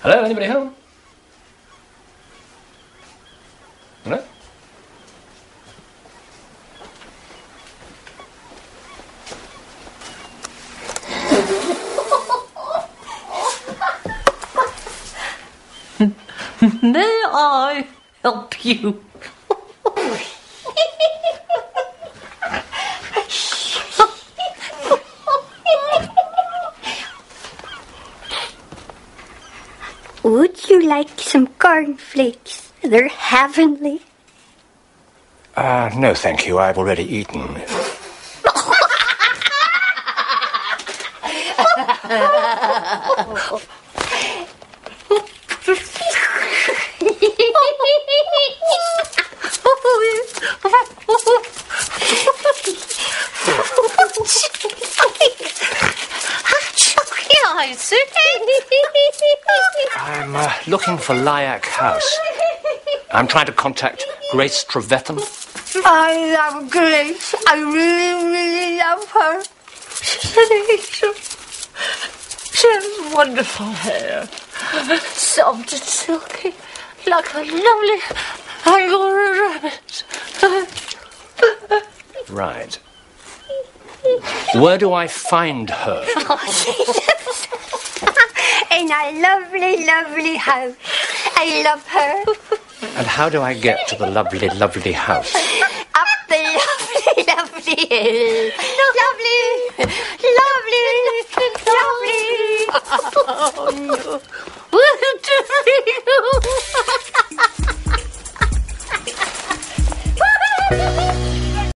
Hello, anybody home? Hello? May I help you? Would you like some cornflakes? They're heavenly. No, thank you. I've already eaten. I'm looking for Lyack House. I'm trying to contact Grace Trevethan. I love Grace. I really, really love her. She's an angel. She has wonderful hair. Soft and silky, like a lovely Angora rabbit. Right. Where do I find her? In a lovely, lovely house. I love her. And how do I get to the lovely, lovely house? Up the lovely, lovely hill. Lovely, lovely, lovely. Oh, no.